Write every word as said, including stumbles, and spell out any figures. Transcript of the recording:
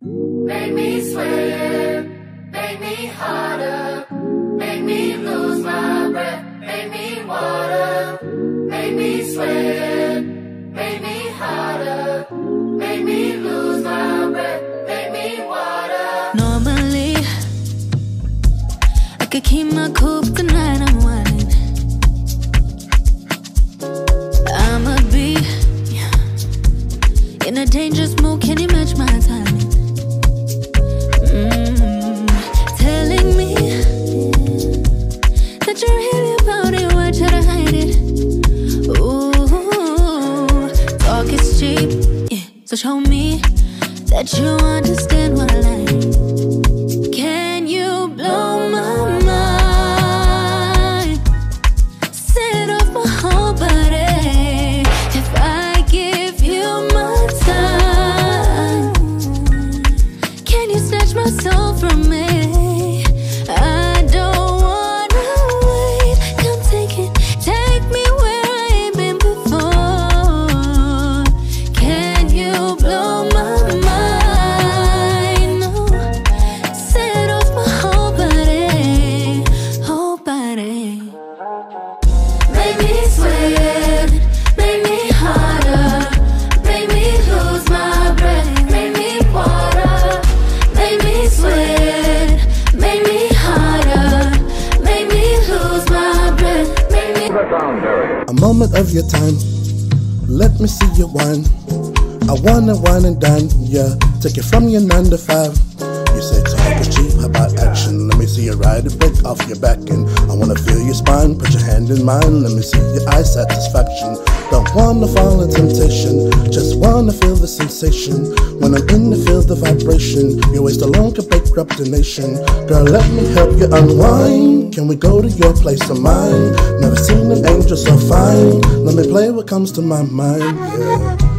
Make me sweat, make me harder, make me lose my breath, make me water, make me sweat, make me harder, make me lose my breath, make me water. Normally, I could keep my cool, but tonight I'm whining. I'ma be in a dangerous mood, can you match my timing? Mm, telling me that you're really about it, why try to hide it? Ooh, talk is cheap, yeah. So show me that you understand what I like. Can you blow my mind? Set off my whole body if I give you my time. Can you snatch my soul from me? I don't wanna wait. Come take it, take me where I ain't been before. Can you blow my mind? No, set off my whole body, whole body. Make me sweat, make me harder, make me lose my breath, make me water, make me sweat, make me harder, make me lose my breath, make me. A moment of your time, let me see you whine. I wanna wine and dine, yeah. Take it from your nine to five. You say talk is cheap, how about action? Let me see you ride it, break off your back, and I wanna feel your spine. Put your hand in mine, let me see your eye satisfaction. Don't wanna fall in temptation, just wanna feel the sensation. When I'm in the field of vibration, your waist alone can bankrupt the nation. Girl, let me help you unwind. Can we go to your place of mine? Never seen an angel so fine. Let me play what comes to my mind, yeah.